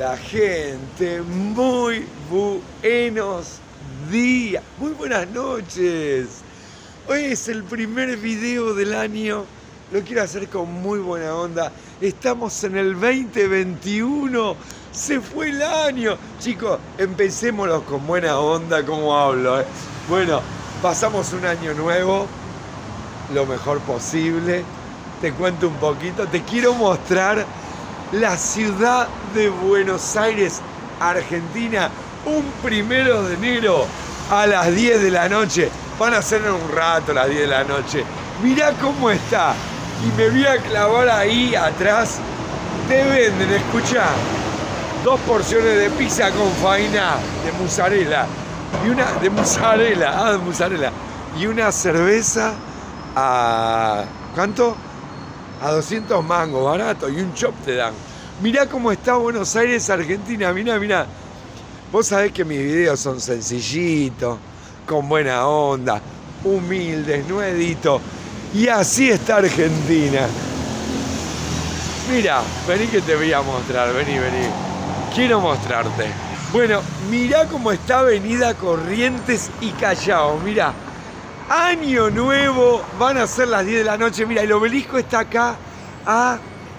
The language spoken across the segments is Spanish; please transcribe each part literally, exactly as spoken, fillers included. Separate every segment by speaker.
Speaker 1: Hola gente, muy buenos días, muy buenas noches. Hoy es el primer video del año, lo quiero hacer con muy buena onda. Estamos en el veinte veintiuno, se fue el año. Chicos, empecémoslo con buena onda, como hablo, ¿eh? Bueno, pasamos un año nuevo, lo mejor posible. Te cuento un poquito, te quiero mostrar la ciudad de Buenos Aires, Argentina, un primero de enero a las diez de la noche. Van a ser en un rato las diez de la noche. Mirá cómo está. Y me voy a clavar ahí atrás. Te venden, escuchá, dos porciones de pizza con faina de mozzarella. Y una de mozzarella, ah, de mozzarella. Y una cerveza a... ¿cuánto? A doscientos mangos, barato, y un chop te dan. Mirá cómo está Buenos Aires, Argentina, mirá, mirá. Vos sabés que mis videos son sencillitos, con buena onda, humildes, no edito. Y así está Argentina. Mirá, vení que te voy a mostrar, vení, vení. Quiero mostrarte. Bueno, mirá cómo está Avenida Corrientes y Callao, mirá. Año nuevo, van a ser las diez de la noche. Mira, el obelisco está acá a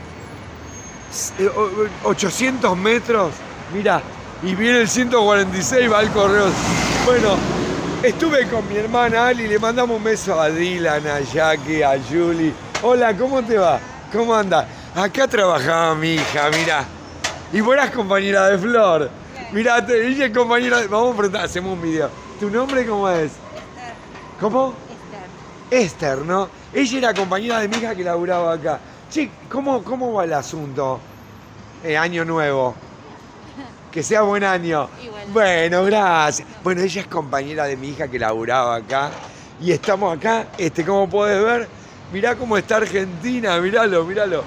Speaker 1: ochocientos metros. Mira, y viene el ciento cuarenta y seis, va al correo. Bueno, estuve con mi hermana Ali, le mandamos un beso a Dylan, a Jackie, a Julie. Hola, ¿cómo te va? ¿Cómo anda? Acá trabajaba mi hija, mira. Y vos eras compañera de Flor. Mirá, ella es compañera de... Vamos a preguntar, hacemos un video. ¿Tu nombre cómo es? ¿Cómo? Esther. Esther, ¿no? Ella era compañera de mi hija que laburaba acá. Che, ¿cómo, cómo va el asunto? Eh, año nuevo. Que sea buen año. Igual. Bueno, gracias. Bueno, ella es compañera de mi hija que laburaba acá. Y estamos acá, este, como podés ver, mirá cómo está Argentina, miralo, miralo.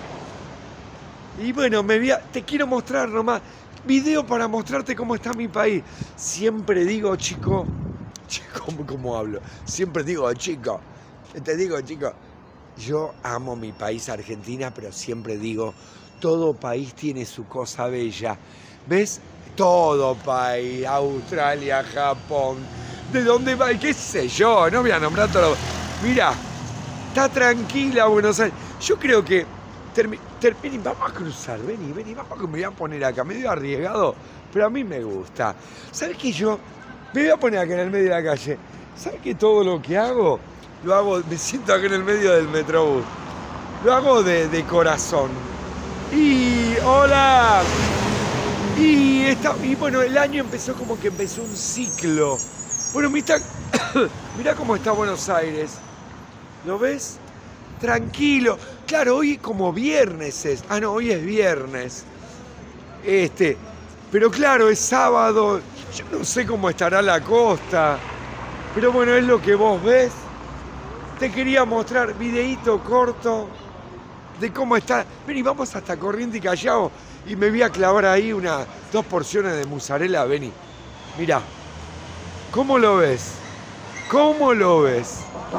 Speaker 1: Y bueno, me voy a, te quiero mostrar nomás, video para mostrarte cómo está mi país. Siempre digo, chico... ¿Cómo, ¿Cómo hablo? Siempre digo, chico, te digo, chico, yo amo mi país Argentina, pero siempre digo, todo país tiene su cosa bella. ¿Ves? Todo país, Australia, Japón, ¿de dónde va? ¿Qué sé yo? No voy a nombrar todo. Mira, está tranquila Buenos Aires. Yo creo que, termi, ter, vení, vamos a cruzar, vení, vení, vamos que me voy a poner acá, medio arriesgado, pero a mí me gusta. ¿Sabes qué yo? Me voy a poner acá en el medio de la calle. ¿Sabes que todo lo que hago? Lo hago, me siento acá en el medio del Metrobús. Lo hago de, de corazón. Y hola. Y, esta, y bueno, el año empezó como que empezó un ciclo. Bueno, mira, mira cómo está Buenos Aires. ¿Lo ves? Tranquilo. Claro, hoy como viernes es. Ah, no, hoy es viernes. Este, pero claro, es sábado. Yo no sé cómo estará la costa, pero bueno, es lo que vos ves. Te quería mostrar videíto corto de cómo está. Vení, vamos hasta Corrientes y Callao y me voy a clavar ahí unas dos porciones de mozzarella. Vení, mirá. ¿Cómo lo ves? ¿Cómo lo ves?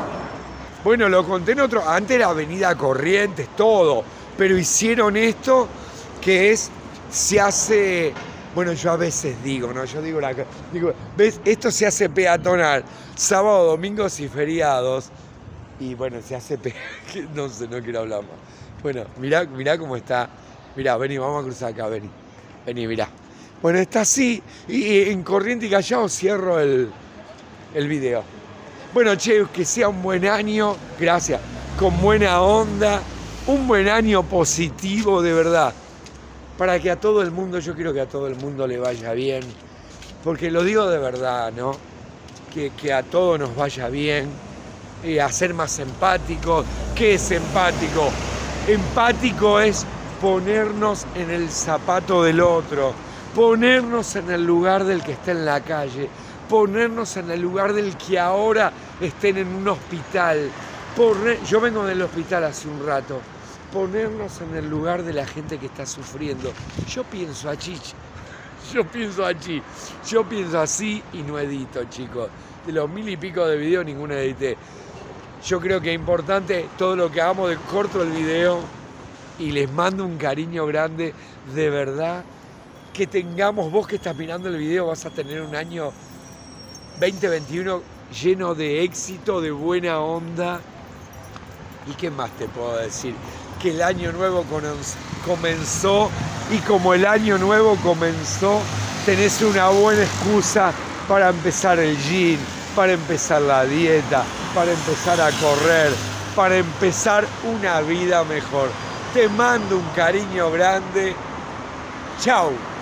Speaker 1: Bueno, lo conté en otro. Antes era Avenida Corrientes, todo. Pero hicieron esto que es, se hace... Bueno, yo a veces digo, ¿no? Yo digo, la, digo, ¿ves? Esto se hace peatonal, sábado, domingos y feriados. Y bueno, se hace pe... No sé, no quiero hablar más. Bueno, mirá, mirá cómo está. Mirá, vení, vamos a cruzar acá, vení. Vení, mirá. Bueno, está así. Y en Corrientes y Callao cierro el, el video. Bueno, che, que sea un buen año. Gracias. Con buena onda. Un buen año positivo, de verdad. Para que a todo el mundo, yo quiero que a todo el mundo le vaya bien, porque lo digo de verdad, ¿no? Que, que a todos nos vaya bien, eh, a ser más empáticos. ¿Qué es empático? Empático es ponernos en el zapato del otro, ponernos en el lugar del que está en la calle, ponernos en el lugar del que ahora estén en un hospital. Poner, yo vengo del hospital hace un rato. Ponernos en el lugar de la gente que está sufriendo. Yo pienso allí, yo pienso allí, yo pienso así y no edito, chicos. De los mil y pico de videos, ninguno edité. Yo creo que es importante todo lo que hagamos, de corto el video y les mando un cariño grande, de verdad, que tengamos, vos que estás mirando el video, vas a tener un año veinte veintiuno lleno de éxito, de buena onda. ¿Y qué más te puedo decir? Que el año nuevo comenzó y como el año nuevo comenzó, tenés una buena excusa para empezar el gym, para empezar la dieta, para empezar a correr, para empezar una vida mejor. Te mando un cariño grande. Chau.